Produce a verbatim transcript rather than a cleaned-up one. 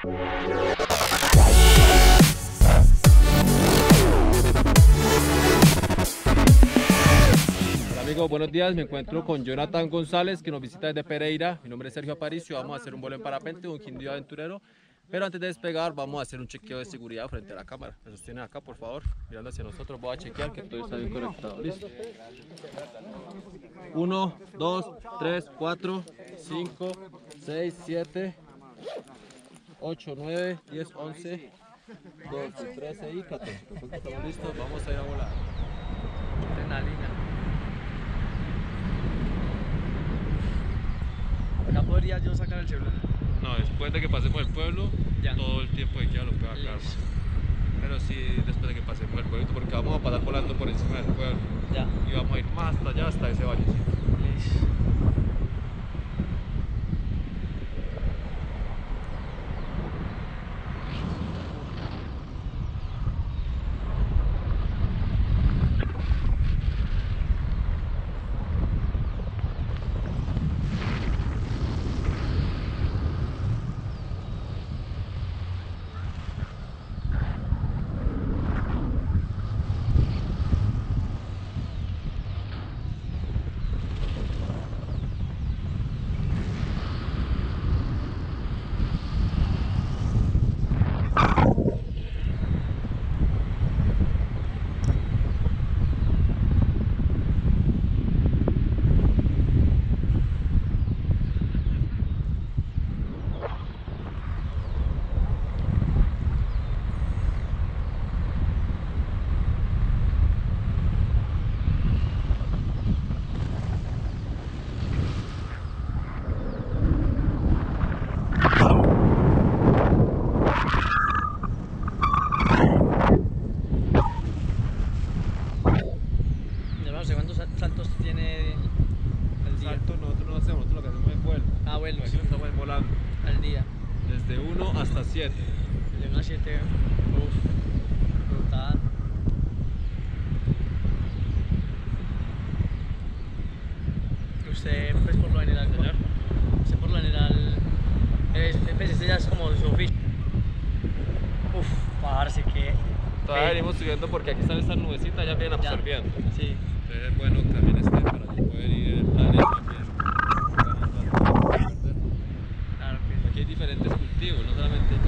Hola amigos, buenos días. Me encuentro con Jonathan González, que nos visita desde Pereira. Mi nombre es Sergio Aparicio. Vamos a hacer un vuelo en parapente, un Quindío aventurero. Pero antes de despegar, vamos a hacer un chequeo de seguridad frente a la cámara. Me sostiene acá, por favor, mirando hacia nosotros. Voy a chequear que todo está bien conectado. Listo. uno, dos, tres, cuatro, cinco, seis, siete, ocho, nueve, diez, once, doce, trece y catorce. Estamos listos, vamos a ir a volar. Adrenalina. Acá podría yo sacar el celular. No, después de que pasemos el pueblo, Ya. todo el tiempo de ya lo puedo acá. Pero sí, después de que pasemos el pueblo, porque vamos a pasar volando por encima del pueblo. Ya. Y vamos a ir más hasta allá, hasta ese vallecito. Listo. ¿Cuántos saltos tiene el día? Salto nosotros no hacemos, nosotros lo que hacemos es vuelo. Ah, bueno, Aquí no estamos volando. al día. Desde uno hasta siete. De uno a siete, uff, brutal. Usted, pues por lo general, Señor. usted por lo general, es, pues este ya es como su oficio. Uff, parce, que... Todavía venimos subiendo porque aquí están estas nubecitas, ya vienen absorbiendo. Sí. Entonces es bueno que también esté para yo poder ir en el planeta también. Claro que Aquí hay diferentes cultivos, no solamente